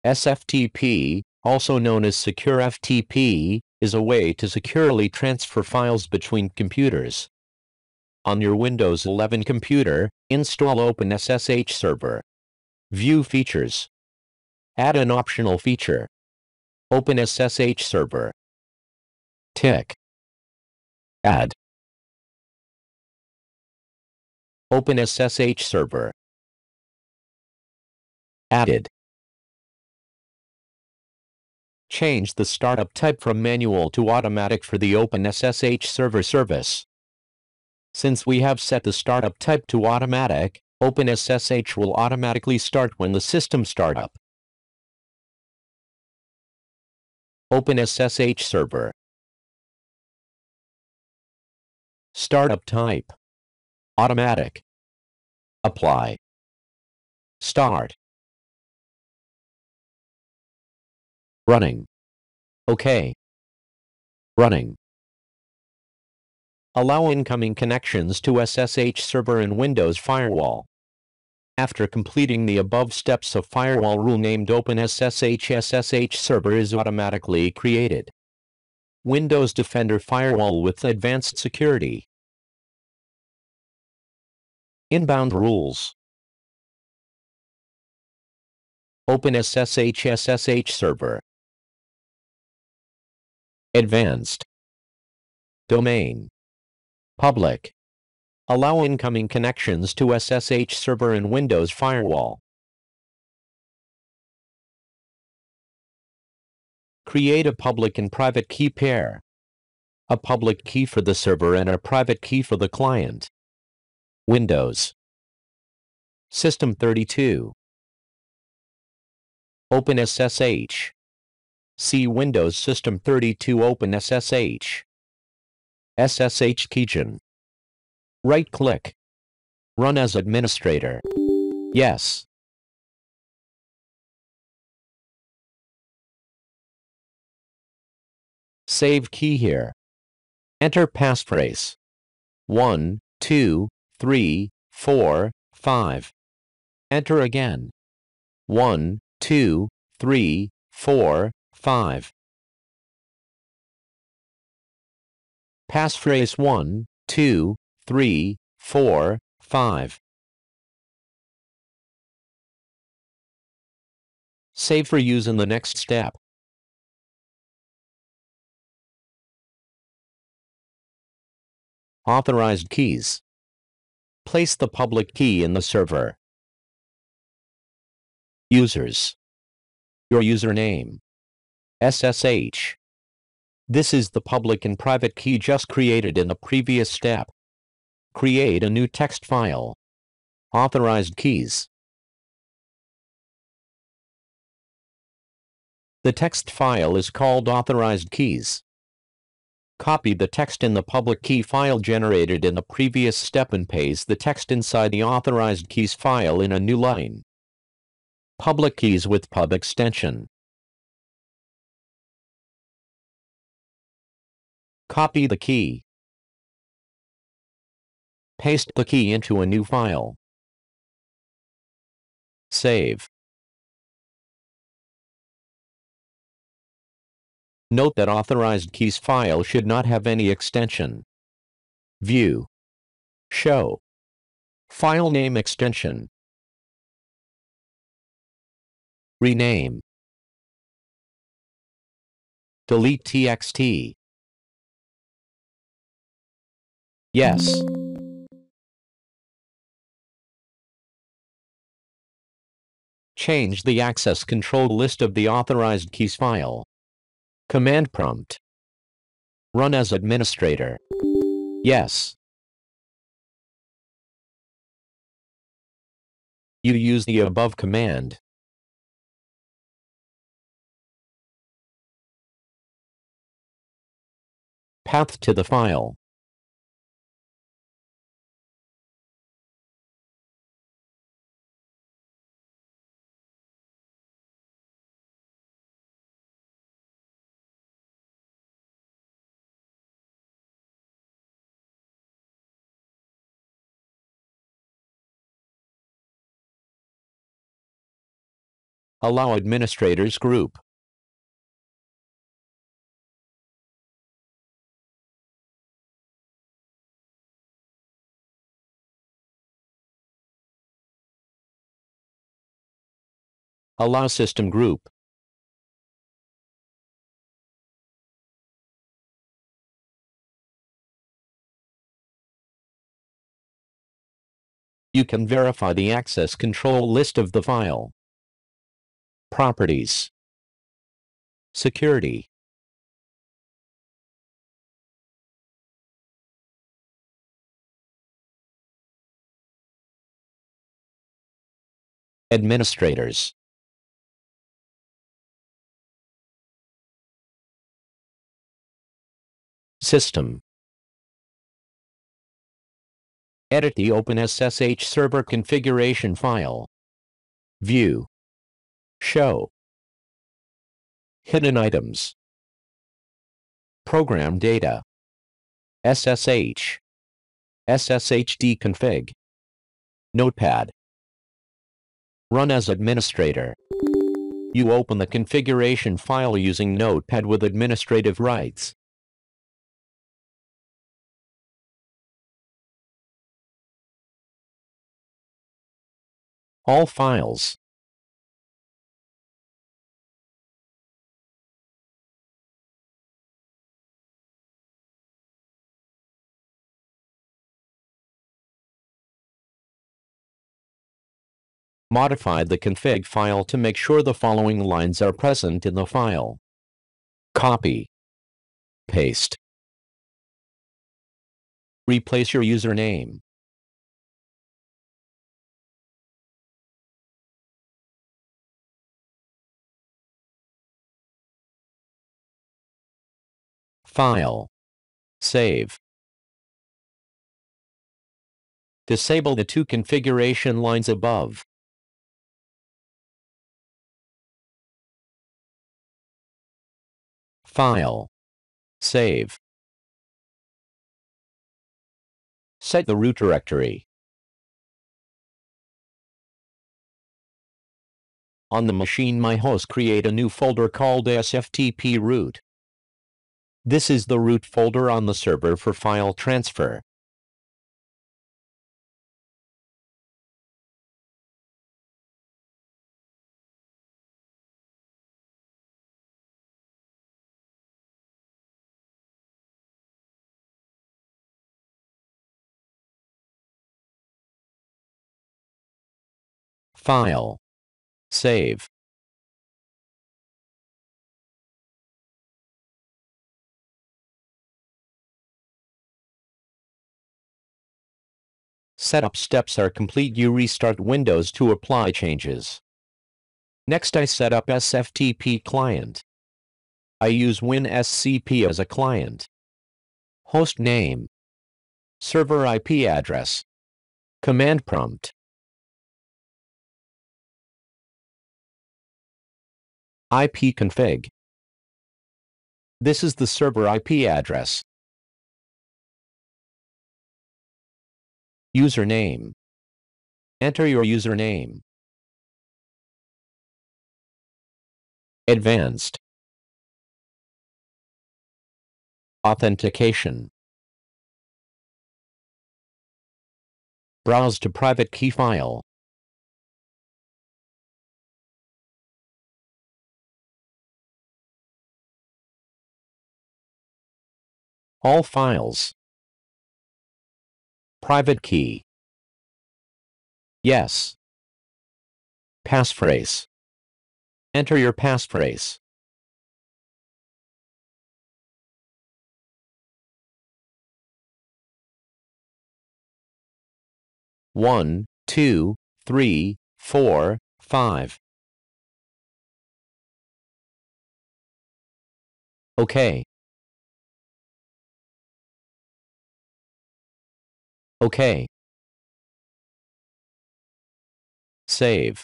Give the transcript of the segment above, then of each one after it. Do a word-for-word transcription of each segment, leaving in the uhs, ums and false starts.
S F T P, also known as Secure F T P, is a way to securely transfer files between computers. On your Windows eleven computer, install OpenSSH Server. View features. Add an optional feature. OpenSSH Server. Tick. Add. OpenSSH Server. Added. Change the startup type from manual to automatic for the OpenSSH Server service. Since we have set the startup type to automatic, OpenSSH will automatically start when the system startup. OpenSSH Server. Startup type. Automatic. Apply. Start. Running. OK. Running. Allow incoming connections to S S H Server in Windows Firewall. After completing the above steps, a firewall rule named OpenSSH S S H Server is automatically created. Windows Defender Firewall with advanced security. Inbound rules. OpenSSH S S H Server. Advanced. Domain. Public. Allow incoming connections to S S H Server in Windows Firewall. Create a public and private key pair. A public key for the server and a private key for the client. Windows. System thirty-two. OpenSSH. See Windows System thirty-two OpenSSH. S S H keygen. Right-click. Run as administrator. Yes. Save key here. Enter passphrase. one, two, three, four, five. Enter again. one, two, three, four, five. Passphrase one, two, three, four, five. Save for use in the next step. Authorized keys. Place the public key in the server. Users. Your username. S S H. This is the public and private key just created in the previous step. Create a new text file. Authorized keys. The text file is called authorized keys. Copy the text in the public key file generated in the previous step and paste the text inside the authorized keys file in a new line. Public keys with pub extension. Copy the key. Paste the key into a new file. Save. Note that authorized keys file should not have any extension. View. Show. File name extension. Rename. Delete T X T. Yes. Change the access control list of the authorized keys file. Command prompt. Run as administrator. Yes. You use the above command. Path to the file. Allow administrators group. Allow system group. You can verify the access control list of the file. Properties. Security. Administrators. System. Edit the OpenSSH server configuration file. View. Show. Hidden items. Program data. S S H. S S H deconfig. Notepad. Run as administrator. You open the configuration file using Notepad with administrative rights. All files. Modify the config file to make sure the following lines are present in the file. Copy. Paste. Replace your username. File. Save. Disable the two configuration lines above. File. Save. Set the root directory. On the machine my host, create a new folder called S F T P root. This is the root folder on the server for file transfer. File. Save. Setup steps are complete. You restart Windows to apply changes. Next I set up S F T P client. I use WinSCP as a client. Host name. Server I P address. Command prompt. I P config. This is the server I P address. Username. Enter your username. Advanced. Authentication. Browse to private key file. All files. Private key. Yes. Passphrase. Enter your passphrase. One, two, three, four, five. OK. OK. Save.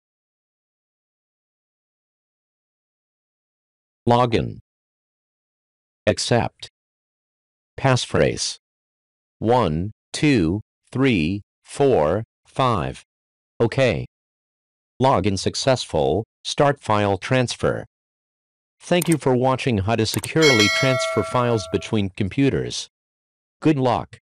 Login. Accept. Passphrase. One, two, three, four, five. OK. Login successful. Start file transfer. Thank you for watching how to securely transfer files between computers. Good luck.